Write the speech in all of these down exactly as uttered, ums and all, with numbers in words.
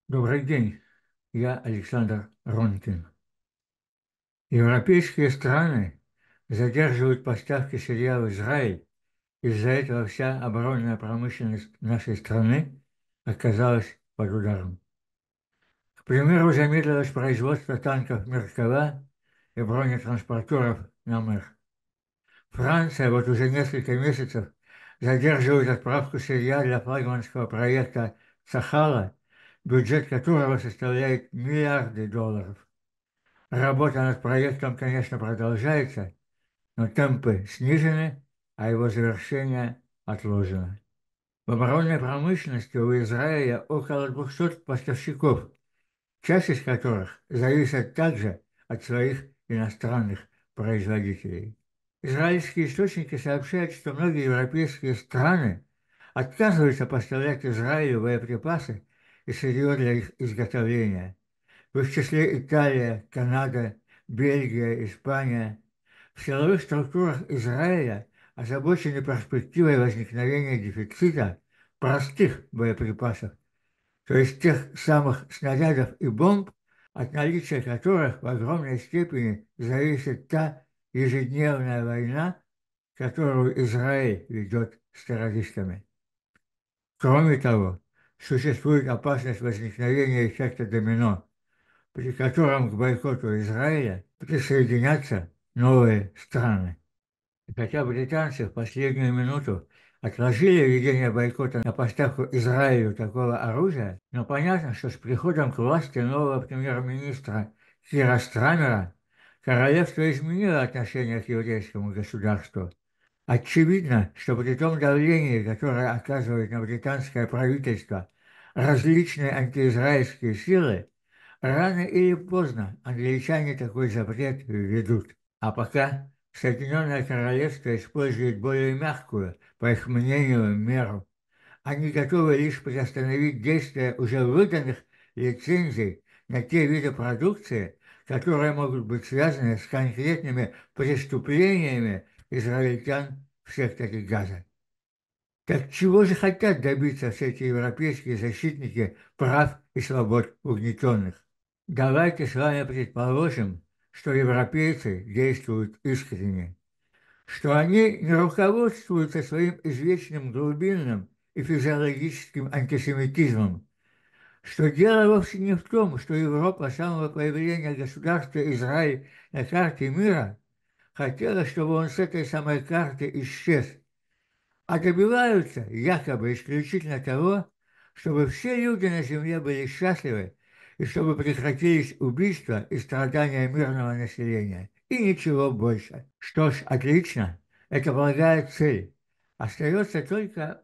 Добрый день, я Александр Ронкин. Европейские страны задерживают поставки сырья в Израиль. Из-за этого вся оборонная промышленность нашей страны оказалась под ударом. К примеру, замедлилось производство танков «Меркава» и бронетранспортеров «Намер». Франция вот уже несколько месяцев задерживает отправку сырья для флагманского проекта «Сахала», бюджет которого составляет миллиарды долларов. Работа над проектом, конечно, продолжается, но темпы снижены, а его завершение отложено. В оборонной промышленности у Израиля около двухсот поставщиков, часть из которых зависит также от своих иностранных производителей. Израильские источники сообщают, что многие европейские страны отказываются поставлять Израилю боеприпасы и сырье для их изготовления. В их числе Италия, Канада, Бельгия, Испания. В силовых структурах Израиля озабочены перспективой возникновения дефицита простых боеприпасов, то есть тех самых снарядов и бомб, от наличия которых в огромной степени зависит та ежедневная война, которую Израиль ведет с террористами. Кроме того, существует опасность возникновения эффекта домино, при котором к бойкоту Израиля присоединятся новые страны. И хотя британцы в последнюю минуту отложили введение бойкота на поставку Израилю такого оружия, но понятно, что с приходом к власти нового премьер-министра Кира Страмера королевство изменило отношение к еврейскому государству. Очевидно, что при том давлении, которое оказывает на британское правительство различные антиизраильские силы, рано или поздно англичане такой запрет введут. А пока Соединенное Королевство использует более мягкую, по их мнению, меру. Они готовы лишь приостановить действие уже выданных лицензий на те виды продукции, которые могут быть связаны с конкретными преступлениями израильтян в секторе Газа. Так чего же хотят добиться все эти европейские защитники прав и свобод угнетенных? Давайте с вами предположим, что европейцы действуют искренне, что они не руководствуются своим извечным глубинным и физиологическим антисемитизмом, что дело вовсе не в том, что Европа с самого появления государства Израиль на карте мира хотела, чтобы он с этой самой карты исчез, а добиваются якобы исключительно того, чтобы все люди на земле были счастливы и чтобы прекратились убийства и страдания мирного населения. И ничего больше. Что ж, отлично, это благая цель. Остается только,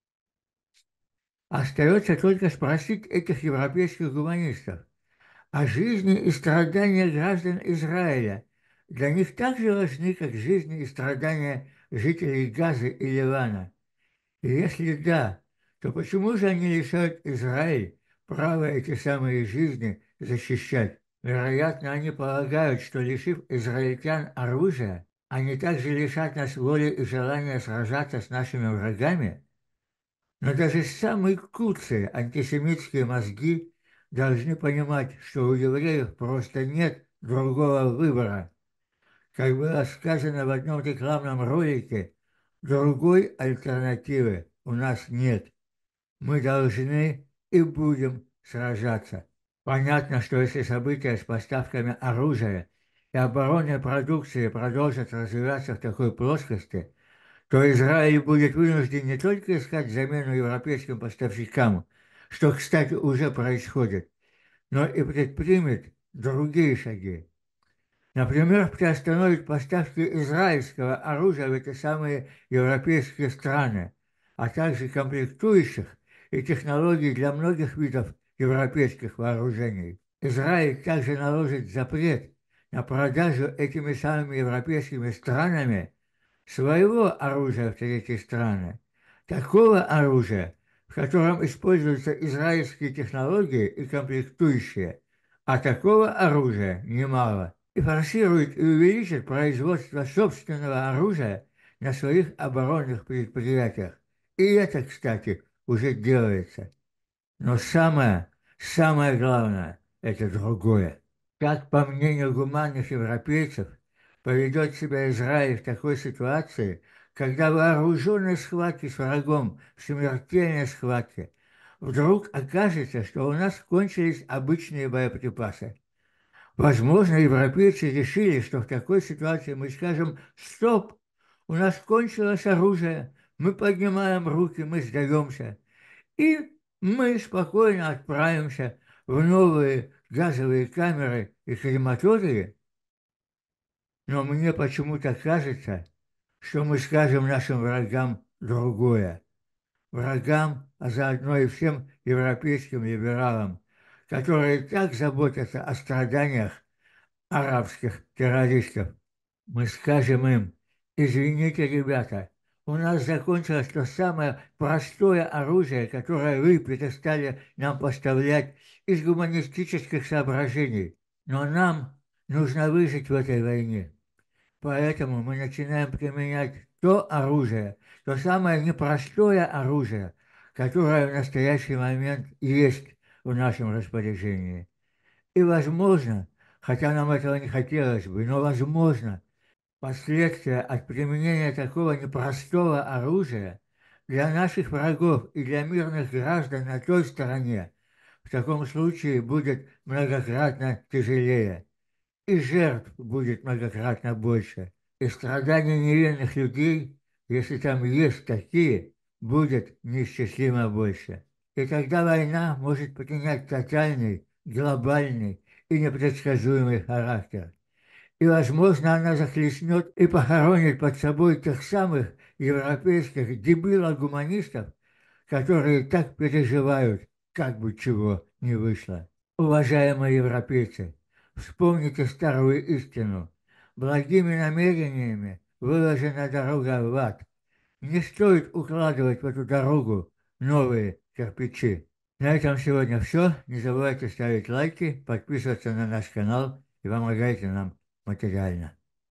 остается только спросить этих европейских гуманистов о жизни и страданиях граждан Израиля. Для них так же важны, как жизни и страдания жителей Газы и Ливана. И если да, то почему же они лишают Израиль права эти самые жизни защищать? Вероятно, они полагают, что лишив израильтян оружия, они также лишат нас воли и желания сражаться с нашими врагами. Но даже самые куцые антисемитские мозги должны понимать, что у евреев просто нет другого выбора. Как было сказано в одном рекламном ролике, другой альтернативы у нас нет. Мы должны и будем сражаться. Понятно, что если события с поставками оружия и оборонной продукции продолжат развиваться в такой плоскости, то Израиль будет вынужден не только искать замену европейским поставщикам, что, кстати, уже происходит, но и предпримет другие шаги. Например, приостановить поставки израильского оружия в эти самые европейские страны, а также комплектующих и технологий для многих видов европейских вооружений. Израиль также наложит запрет на продажу этими самыми европейскими странами своего оружия в третьи страны, такого оружия, в котором используются израильские технологии и комплектующие, а такого оружия немало, и форсирует и увеличит производство собственного оружия на своих оборонных предприятиях. И это, кстати, уже делается. Но самое, Самое главное — это другое. Как, по мнению гуманных европейцев, поведет себя Израиль в такой ситуации, когда в вооруженной схватке с врагом, в смертельной схватке, вдруг окажется, что у нас кончились обычные боеприпасы? Возможно, европейцы решили, что в такой ситуации мы скажем «Стоп! У нас кончилось оружие, мы поднимаем руки, мы сдаемся». И мы спокойно отправимся в новые газовые камеры и крематории, но мне почему-то кажется, что мы скажем нашим врагам другое. Врагам, а заодно и всем европейским либералам, которые так заботятся о страданиях арабских террористов. Мы скажем им: извините, ребята, у нас закончилось то самое простое оружие, которое вы перестали нам поставлять из гуманистических соображений. Но нам нужно выжить в этой войне. Поэтому мы начинаем применять то оружие, то самое непростое оружие, которое в настоящий момент есть в нашем распоряжении. И возможно, хотя нам этого не хотелось бы, но возможно, последствия от применения такого непростого оружия для наших врагов и для мирных граждан на той стороне в таком случае будет многократно тяжелее, и жертв будет многократно больше, и страданий невинных людей, если там есть такие, будет неисчислимо больше. И тогда война может принять тотальный, глобальный и непредсказуемый характер. И, возможно, она захлестнет и похоронит под собой тех самых европейских дебилов-гуманистов, которые так переживают, как бы чего не вышло. Уважаемые европейцы, вспомните старую истину. Благими намерениями выложена дорога в ад. Не стоит укладывать в эту дорогу новые кирпичи. На этом сегодня все. Не забывайте ставить лайки, подписываться на наш канал и помогайте нам материально.